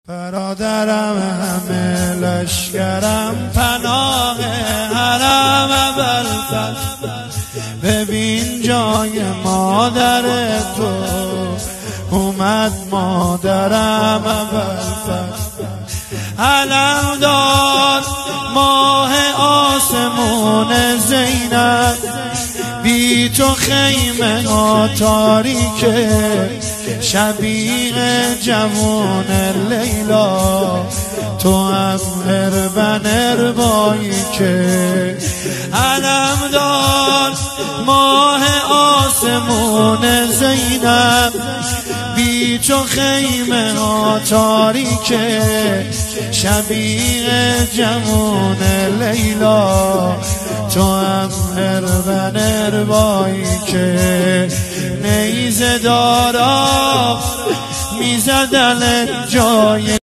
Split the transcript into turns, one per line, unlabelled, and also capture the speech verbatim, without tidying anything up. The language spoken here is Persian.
برادرم همه لشکرم پناه حرم ابوالفضل، ببین جای مادر تو اومد مادرم ابوالفضل. علم داد ماه آسمون زینب، بی تو خیمه ها تاریکه شبیه جوان لیلا، تو هم هربن هربایی که علم داد ماه آسمون زینب، بی تو خیمه ها تاریکه شبیه جوان لیلا، تو هم هربن هربایی که نیزه دارا میزدن جای